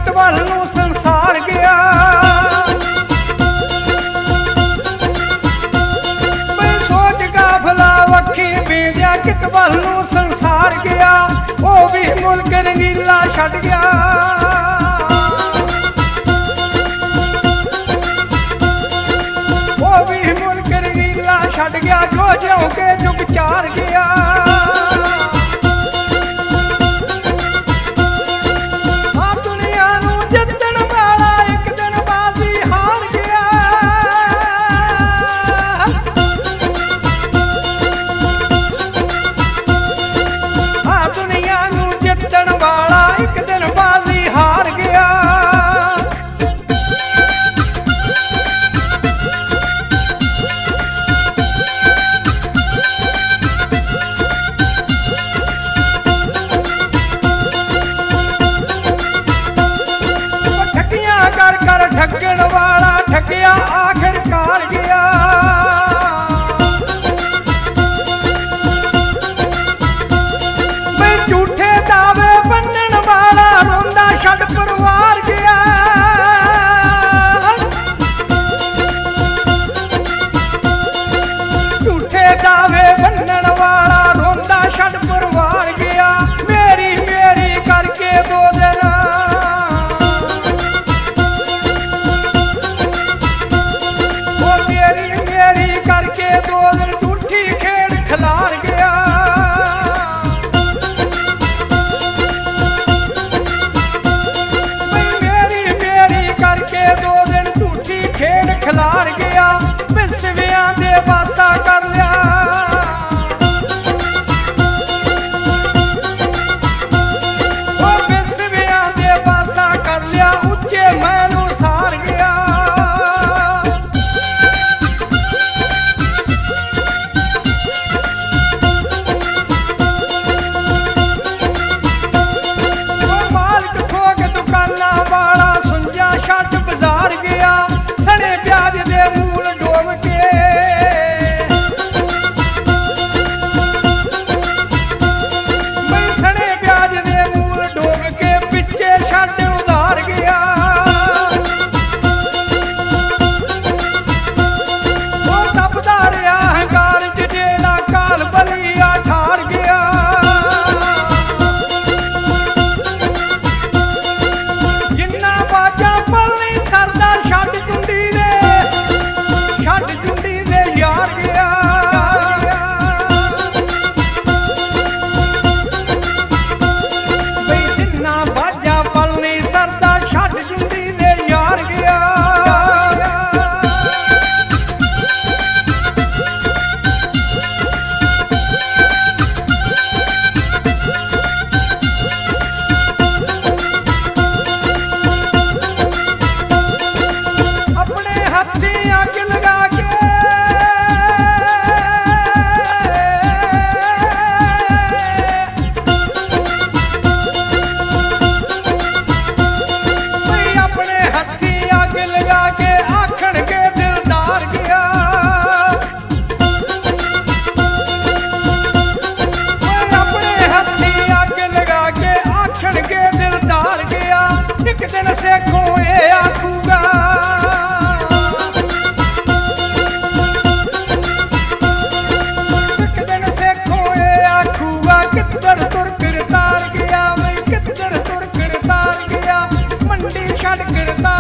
कित वल नूं संसार गया। मैं सोच काफला वखी भेजा कित वल नूं संसार गया। वो भी मुल्क रंगीला छड़ गया। वो भी मुल्क रंगीला छड़ गया जो ज्यों के जुग चार गया। ठगण वाला ठगिया आखिरकार गया। मैं झूठे दावे बनण वाला रोंदा छड़ परिवार गया। झूठे दावे बनण वाला रोंदा छड़ परिवार गया। मेरी मेरी करके दो दिन करके दो दिन झूठी खेड़ खिलार गया। मेरी मेरी करके दो दिन झूठी खेड़ खिलार गया। विसवियां दे वासा कर लिया। विसवियां दे वासा कर लिया उच्चे मैनू सार गया। छट बाजार गया सने प्याज दे मूल डोब के। मैं सने प्याज दे मूल डोब के पिछे छट उधार गया। वो तपदा रहा हंकार च जेड़ा काल बलिया ठार गया। जिन्ना बाजा पलनी सरदा छड़ चुंडी दे यार गया। बई जिन्ना बाजा पलनी सरदा छड़ चुंडी दे यार गया। एक दिन सेखों ये आखूगा। एक दिन सेखों ये आखूगा किधर तुर करतार गया। मैं किधर तुर करतार गया। मंडी छड़ करतार